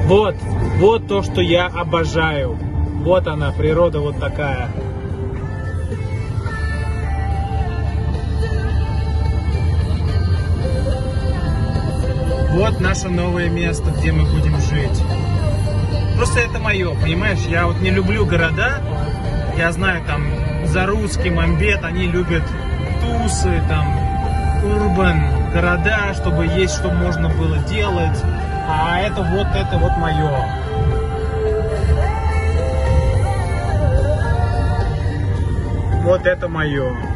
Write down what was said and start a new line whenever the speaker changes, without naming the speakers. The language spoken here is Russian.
Вот то, что я обожаю. Вот она, природа вот такая. Вот наше новое место, где мы будем жить. Просто это мое, понимаешь? Я вот не люблю города. Я знаю, там, за русский Мамбет, они любят тусы, там, урбан, города, чтобы есть, что можно было делать. А это вот мое. Вот это мое.